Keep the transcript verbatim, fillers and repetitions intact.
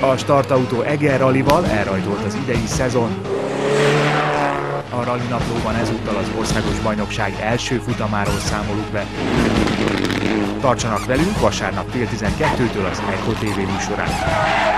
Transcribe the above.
A startautó Eger Rallyval elrajtolt az idei szezon. A Rally Naplóban ezúttal az országos bajnokság első futamáról számolunk be. Tartsanak velünk vasárnap fél tizenkettőtől az Echo té vé műsorán.